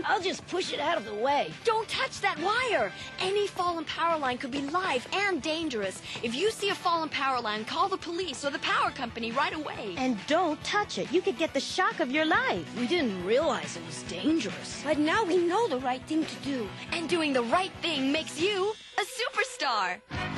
I'll just push it out of the way. Don't touch that wire. Any fallen power line could be live and dangerous. If you see a fallen power line, call the police or the power company right away. And don't touch it. You could get the shock of your life. We didn't realize it was dangerous. But now we know the right thing to do. And doing the right thing makes you a superstar.